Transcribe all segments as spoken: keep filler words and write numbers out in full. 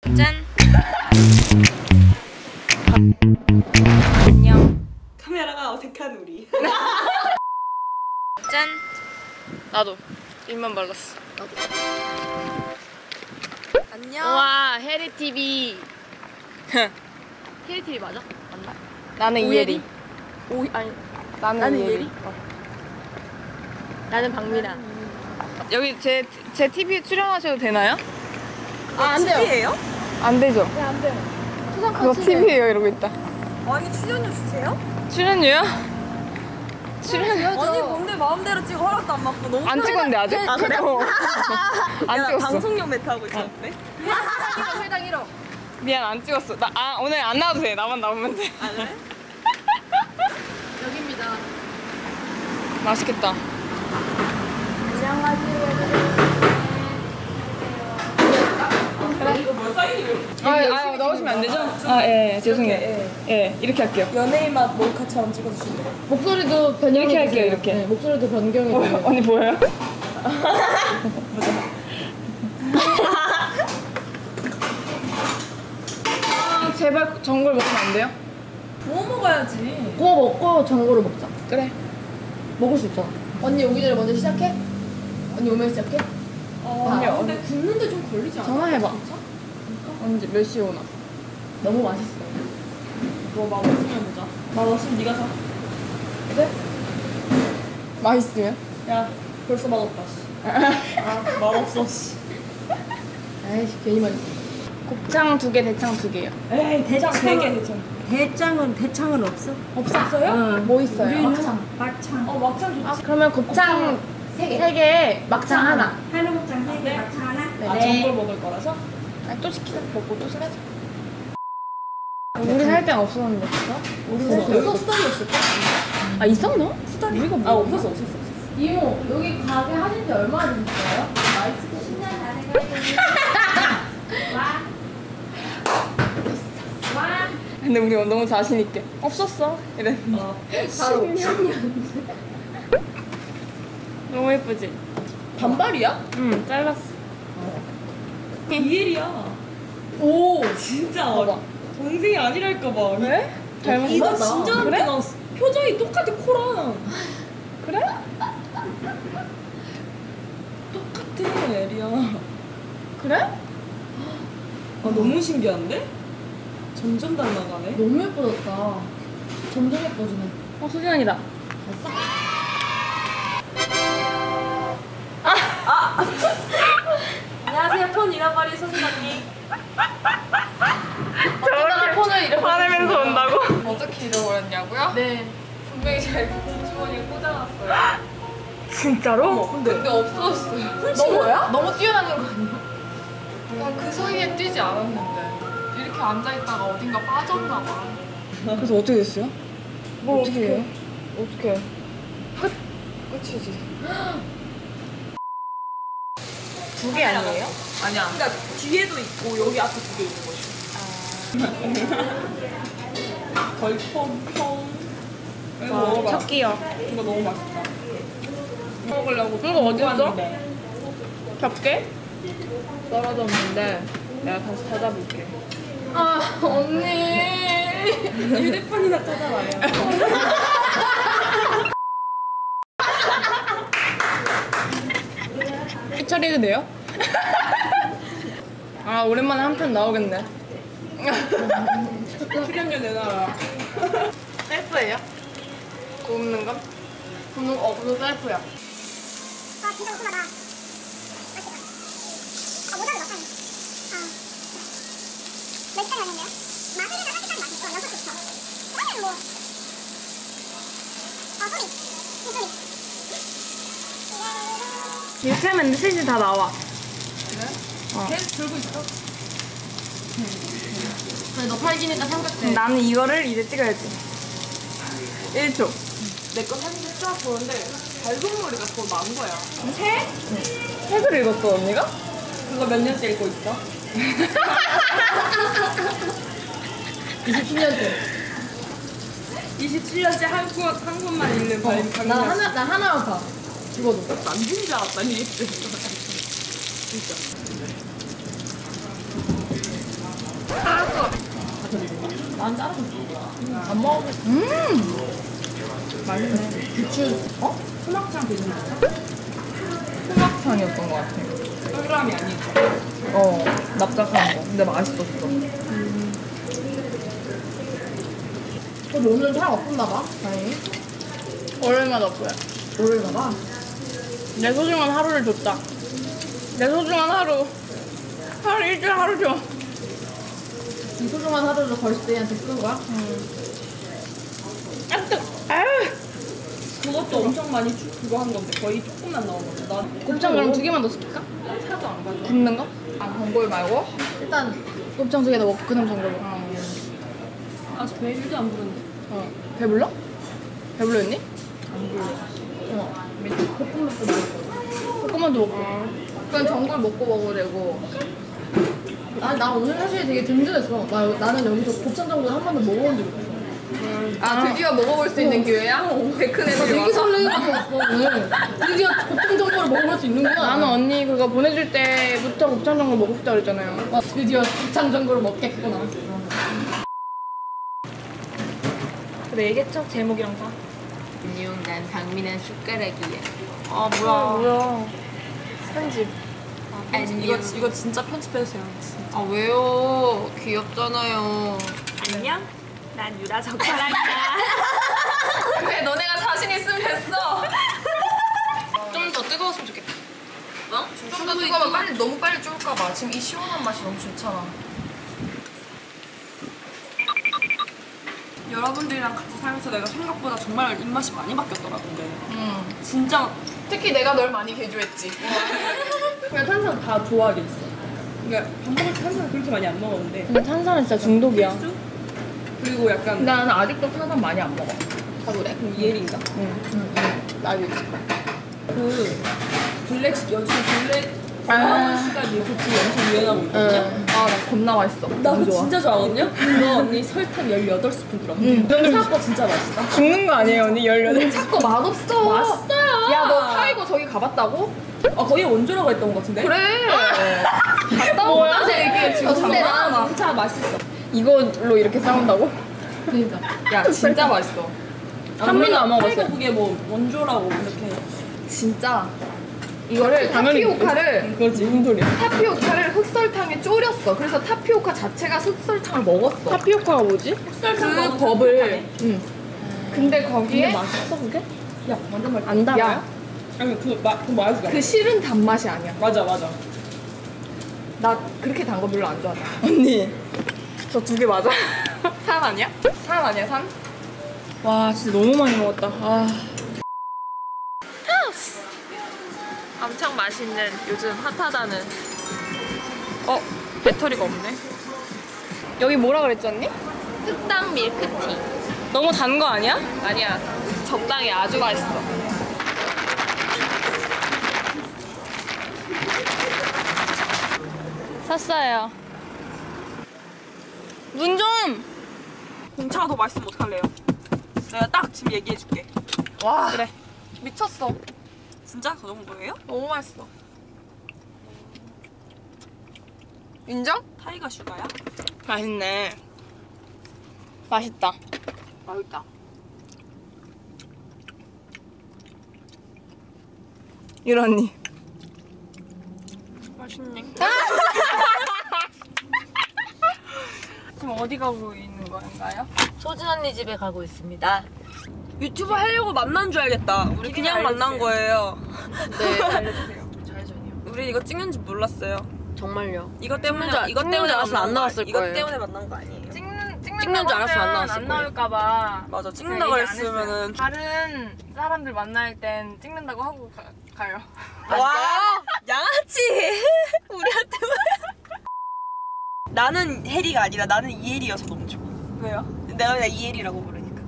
짠. 안녕. 카메라가 어색한 우리. 짠. 나도 입만 발랐어. 나도. 안녕. 와, 해리티비. 해리티비 맞아? 맞나? 나는 이혜리. 오 아니 나는, 나는 이혜리. 이혜리? 어. 나는 박미나. 여기 제 제 티비에 출연하셔도 되나요? 아, 안 돼요. 티비예요? 안 되죠. 네, 안 돼요. 그거 티비예요 이러고 있다. 아니 출연료 주세요? 출연료요? 출연료? 아니 뭔데 마음대로 찍어 허락도 안 받고 너무 안 찍었는데 아직? 아 그래? 안 야, 찍었어. 방송용 메타 하고 있었는데? 회당 회당 일 호. 미안 안 찍었어. 나 아 오늘 안 나와도 돼. 나만 나오면 돼. 아 그래? 여기입니다. 맛있겠다. 이거 뭐 사인이에요? 아, 아 넣으시면 안 되죠? 아, 예, 예 죄송해요. 예, 예, 이렇게 할게요. 연예인 맛 몰카처럼 찍어주시면 돼요. 목소리도 변경 이렇게 할게요, 이렇게. 네, 목소리도 변경이 보여, 돼요. 언니 보여요? 아, 제발 전골 먹으면 안 돼요? 구워 먹어야지. 구워 먹고 전골을 먹자. 그래. 먹을 수 있잖아. 언니 오기 전에 먼저 시작해? 언니 오면 시작해? 어, 언니, 아, 근데 굽는데 좀 걸리지 않아? 전화해봐. 언제 몇 시에 오나? 너무 맛있어. 뭐 맛없으면 보자. 맛없으면 네가 사. 그래? 맛있으면? 야 벌써 맛없다 씨. 아 맛없어 씨. 아이씨 괜히 맛있어. 곱창 두 개, 대창 두 개요. 에이 대장 세 개 대장. 대창은 대창은 없어? 없었어요? 응. 뭐 있어요? 막창. 막창. 어 막창 좋지. 아, 그러면 곱창 세 개, 세 개 막창 하나. 한우 막창 세 개, 막창 하나. 아 네. 전골 먹을 거라서? 아니, 또 시키자. 먹고 또 시키자. 우리 살 땐 없었는데. 없었어. 여기서 수달이 없을까? 아, 있었나? 수달이? 우리가 아 없었어 없었어 없었어. 이모 여기 가게 하신 지 얼마나 됐어요? 마이스크 십 년 다 돼가지고. 와. 와. 근데 우리 너무 자신 있게 없었어. 이래. 어. 바로 너무 예쁘지? 반발이야? 응, 잘랐어. 이엘이야. 오 진짜. 봐봐. 동생이 아니랄까 봐. 왜? 닮았어? 이거 진짜 닮게 그래? 나왔어. 표정이 똑같아 코랑. 그래? 똑같아 에리야. 그래? 아 너무 신기한데? 점점 닮아가네. 너무 예뻐졌다. 점점 예뻐지네. 어, 소진언니다. 안녕하세요 폰 잃어버린 소진 언니. 저렇게 폰을 잃어버린 화내면서 온다고? 어떻게 잃어버렸냐고요? 네. 분명히 잘 뒷주머니에 꽂아놨어요. 진짜로? 근데 근데 없어졌어요. 훔친 거야? 너무 뛰어다니는 거 아니야? 나 그 사이에 뛰지 않았는데 이렇게 앉아있다가 어딘가 빠졌나 봐. 그래서 어떻게 됐어요? 뭐 어떻게 해요? 어떻게 해? 끝? 끝이지. 두 개 아니에요? 아니야. 그러니까 뒤에도 있고 여기 앞에 두 개 있는 거지. 아. 걸펑펑. 이거 먹어봐. 척기요. 이거 너무 맛있다. 먹으려고. 이거 어디 있어? 왔는데. 겹게? 떨어졌는데 내가 다시 찾아볼게. 아 언니 휴대폰이나 찾아봐요. 처리도 돼요? 아 오랜만에 한 편 나오겠네. 출연료 내놔라. 셀프예요? 굽는 건? 굽는 어 굽는 셀프야. 아 진짜 궁금하다. 맛있겠다. 아 모자를 넣다니. 아 몇 시간이 아닌데요? 마늘이랑 한시까지 맛있어. 여섯 시부터. 그러면 뭐. 아 소리. 이 소리. 이렇게 하면 셋이 다 나와. 계속 들고 있어. 그래 너 팔기니까 삼각대. 나는 이거를 이제 찍어야지. 일 초. 내 거 사진 쫙 보는데 발톱머리가 더 많은 거야. 새? 책을 읽었어 언니가? 그거 몇 년째 읽고 있어? 이십칠 년째. 이십칠 년째 한국, 한국만 읽는 발 나 하나 나 하나만 봐. 죽어도. 만든 줄 알았다니. 진짜. 난 자르고 안 먹어봤어. 음 맛있네. 부추 어? 소막창 되는 거야? 소막창이었던 것 같아. 동그라미 아니죠? 어 납작한 거. 근데 맛있었어. 근데 오늘 사람 없었나 봐. 다행히. 월요일만 없어요. 모르나 봐. 내 소중한 하루를 줬다. 내 소중한 하루. 하루 일주일 하루 줘. 이 소중한 하루를 걸스데이한테 쓰는 거야? 아 뜨. 아유. 그것도 엄청 많이 주, 그거 한 건데 거의 조금만 넣은 건데 난 곱창 그럼 두 개만 더 시킬까? 차도 안 가져. 굽는 거? 아 전골 말고? 일단 곱창 두 개 더 먹고 그다음 전골 먹어. 아저 배 일도 안 부른데. 어. 배불러? 배불렀니? 어. 볶음밥도 먹었거든. 볶음만도 먹고. 그냥 전골 먹고 먹어도 되고. 나, 나 오늘 사실 되게 든든했어. 나, 나는 여기서 곱창 전골 한 번도 먹어본 적이 없어. 아 드디어 먹어볼 수 있는 기회야? 데큰 나 애들이 되게 와서. 설레가지고 왔어 오늘. 드디어 곱창 전골을 먹어볼 수 있는구나. 나는 언니 그거 보내줄 때부터 곱창 전골 먹고 싶다 그랬잖아요. 아, 드디어 곱창 전골을 먹겠구나. 그래 얘기했죠? 제목이랑 다. 안녕, 난 박민한 숟가락이야. 아 뭐야. 뭐야. 편집. 안녕. 이거 이거 진짜 편집해주세요. 진짜. 아 왜요? 귀엽잖아요. 안녕? 난 유라 젓가락이야. 그래 너네가 자신 있으면 됐어. 좀 더 뜨거웠으면 좋겠다. 어? 좀 더 뜨거우면 빨리 너무 빨리 줄까봐. 지금 이 시원한 맛이 너무 좋잖아. 여러분들이랑 같이 살면서 내가 생각보다 정말 입맛이 많이 바뀌었더라. 근데 음. 진짜 특히 내가 널 많이 개조했지. 그냥 탄산 다 좋아하게 됐어. 그러니까 밥 먹을 때 탄산 그렇게 많이 안 먹었는데 근데 탄산은 진짜 중독이야. 필수? 그리고 약간 나는 아직도 탄산 많이 안 먹어. 아 그래? 그럼 이혜리인가? 응. 나도 그 블랙 요즘 블랙 아. 아몬드가 요즘 엄청 유행하고 있거든요. 응. 아나 겁나 맛있어. 나 너무 그거 좋아. 진짜 좋아하거든요? 그거 언니 설탕 열여덟 스푼 들어. 응. 생각보다 진짜 맛있다. 죽는 거 아니에요 언니 열여덟. 자꾸 맛없어. 맛있어요. 야 너 타이거 저기 가봤다고? 아 거기 원조라고 했던 것 같은데? 그래. 갔다 오고 나서 얘기해 지금. 근데 난 진짜 맛있어. 이걸로 이렇게 싸운다고? 그러니까. 야 진짜 맛있어. 한 번도 안 먹었어. 타이거 그게 뭐 원조라고 이렇게. 진짜 이거를 당연히 타피오카를 그렇지 무슨 소리야? 타피오카를 흑설탕에 졸였어. 그래서 타피오카 자체가 흑설탕을 먹었어. 타피오카가 뭐지? 그 법을. 응. 근데 거기에 맛있어 그게? 야 완전 맛있어. 안 달아요? 야, 아니 그맛그 맛있어. 그 실은 단맛이 아니야. 맞아 맞아. 나 그렇게 단 거 별로 안 좋아해. 언니 저 두 개 맞아? 산 아니야? 산 아니야 산? 와 진짜 너무 많이 먹었다. 아. 엄청 맛있는 요즘 핫하다는. 어 배터리가 없네. 여기 뭐라 그랬지 언니? 흑당 밀크티. 너무 단 거 아니야? 아니야. 적당히 아주 맛있어. 샀어요. 문 좀. 공차가 더 맛있으면 어떡할래요? 내가 딱 지금 얘기해줄게. 와 그래. 미쳤어. 진짜 그 정도예요? 너무 맛있어. 인정? 타이거 슈가야? 맛있네. 맛있다. 맛있다. 유라 언니. 맛있네. 지금 어디 가고 있는 건가요? 소진 언니 집에 가고 있습니다. 유튜브 하려고 만난 줄 알겠다. 우리 그냥 만난 거예요. 네 알려주세요. 잘전이요. 우리 이거 찍는 줄 몰랐어요. 정말요. 이거 때문에 찍는 줄- 이거 찍는 때문에 줄 알았으면 안 만난 나왔을 거, 이거 거예요. 때문에 만난 거 아니에요? 찍는 찍는 찍는 줄 알았으면 안 나왔을 안 거예요. 나올까봐. 맞아 찍는다고 얘기 안 했어요. 했으면은 다른 사람들 만날 땐 찍는다고 하고 가, 가요. 와 양아치 우리한테 나는 혜리가 아니라 나는 이혜리여서 너무 좋아. 왜요? 내가 그냥 이혜리라고 부르니까.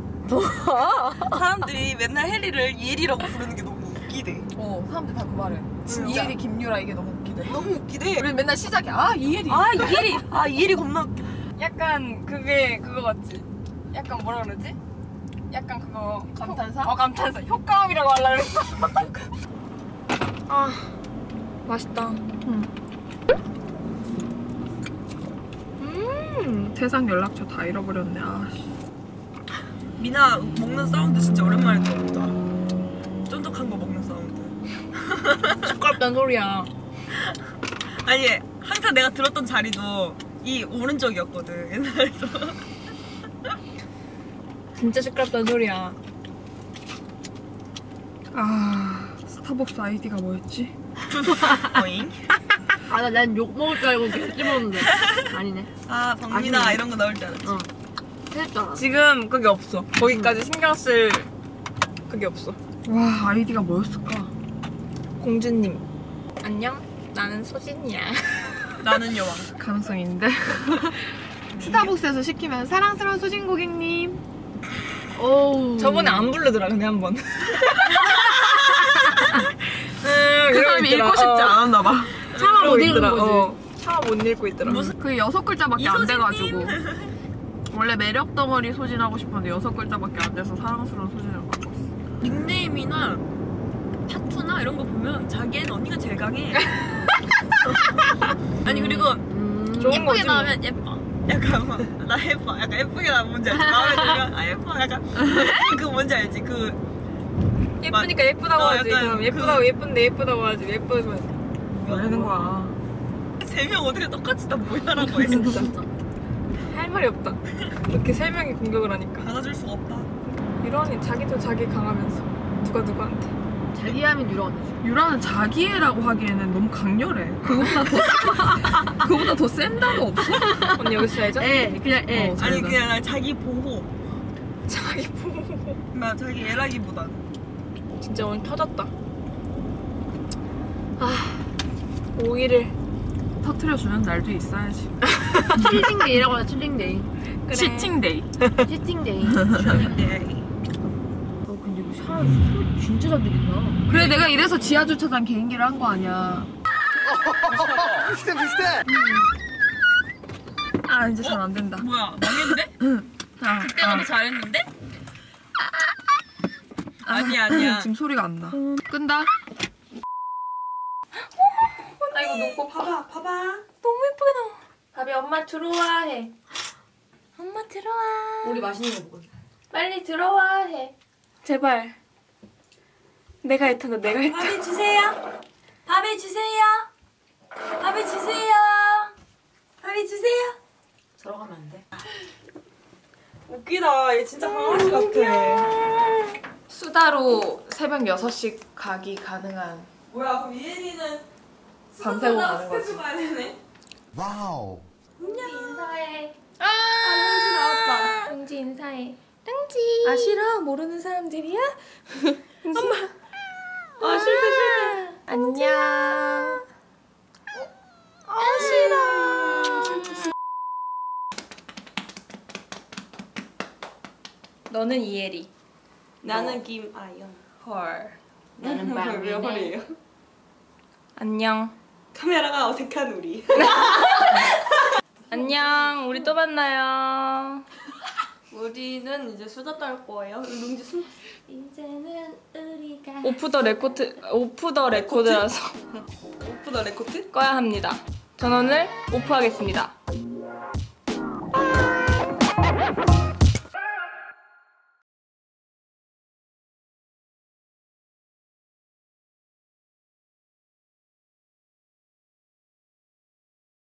사람들이 맨날 혜리를 이혜리라고 부르는 게 너무 웃기대. 어 사람들 다 그 말해. 진짜. 이혜리 김유라 이게 너무 웃기대. 너무 웃기대. 우리 맨날 시작이 아 이혜리. 아 이혜리 아 이혜리 겁나 웃겨. 약간 그게 그거 같지? 약간 뭐라 그러지? 약간 그거 감탄사? 어 감탄사 효과음이라고 하려고 했어. 아 맛있다. 음. 음 음, 세상 연락처 다 잃어버렸네. 아씨. 미나 먹는 사운드 진짜 오랜만에 들어보다. 쫀득한 거 먹는 사운드. 시끄럽단 소리야. 아니 항상 내가 들었던 자리도 이 오른쪽이었거든 옛날에도. 진짜 시끄럽단 소리야. 아, 스타벅스 아이디가 뭐였지? 어잉? 아, 난 욕 먹을 줄 알고 계속 찝었는데. 아니네. 아 박미나 아쉽네. 이런 거 나올 줄 알았지. 어. 했잖아. 지금 그게 없어. 거기까지 신경 쓸 그게 없어. 와, 아이디가 뭐였을까? 공주님. 안녕, 나는 소진이야. 나는 여왕. 가능성이 있는데. 스타벅스에서 시키면 사랑스러운 소진 고객님. 오우. 저번에 안 부르더라, 근데 한 번. 그 사람이 읽고 싶지 않았나 봐. 차마 못 읽은 읽더라. 거지. 어. 차마 못 읽고 있더라. 무슨- 그 여섯 글자밖에 안 이소진님. 돼가지고. 원래 매력 덩어리 소진하고 싶었는데 여섯 글자밖에 안 돼서 사랑스러운 소진으로 바꿨어. 닉네임이나 타투나 이런 거 보면 자기애는 언니가 제일 강해. 아니 그리고 음. 좋은 예쁘게 거지, 뭐. 나오면 예뻐. 약간 막, 나 예뻐. 약간 예쁘게 나오면 뭔지 알지? 마음에 들면 아 예뻐. 약간 그거 뭔지 알지? 그 예쁘니까 예쁘다고 어, 하지. 약간 그럼 그- 예쁘다고 예쁜데 예쁘다고 하지. 예쁘면 뭐라는 거야. 세 명 어떻게 똑같이 다 뭐야라고 해. 진짜. 할 말이 없다. 이렇게 세 명이 공격을 하니까. 받아줄 수가 없다. 유라는 자기도 자기 강하면서 누가 누구한테. 자기 하면 유라언니지. 유라는 자기애라고 하기에는 너무 강렬해. 그거보다 더 그거보다 더 센 단어 없어? 언니 여기 써야죠? 애, 그냥 애. 어. 아니 잘한다. 그냥 나 자기 보호. 자기 보고. 나 자기 애라기보단. 진짜 오늘 터졌다. 아, 오일을 터트려주는 날도 있어야지. 칠링데이라고 하자, 칠링데이. 그래. 치팅데이. 치팅데이. 네. 어, 근데 이거 사람 소리 진짜 잘 들린다. 그래, 내가 이래서 지하 주차장 개인기를 한 거 아니야. 비슷해 비슷해. 아, 이제 잘 안 된다. 뭐야 망했는데? 아, 그때가 더 잘했는데? 아니야 아니야. 지금 소리가 안 나. 끈다. 나 이거 눈곱 봐봐 봐봐. 너무 예쁘게 나와. 밥이 엄마 들어와 해. 엄마 들어와. 우리 맛있는 거 먹어. 빨리 들어와 해. 제발. 내가 했다, 내가 했다. 밥에 주세요. 밥에 주세요. 밥에 주세요. 밥에 주세요. 들어가면 안 돼. 웃기다. 얘 진짜 강아지 같아. 수다로 새벽 여섯 시 가기 가능한. 뭐야 그럼 이혜리는 밤새고 가는 거지. 스케줄 가야 되네. 와우. 인사해. 아 현지 나왔다. 뚱지 인사해. 뚱지. 아 싫어? 모르는 사람들이야? 엄마. 아 실패 실패. 안녕. 아 싫어. 너는 이혜리. 나는 김아연. 헐. 나는 왜 밤이네. 허리예요? 안녕. 카메라가 어색한 우리. 안녕. 우리 또 만나요. 우리는 이제 수다 떨 거예요. 룽지 술. 이제는 우리가 오프 더 레코드 오프 더 레코드라서 오프 더 레코트? 꺼야 합니다. 전 오늘 오프하겠습니다.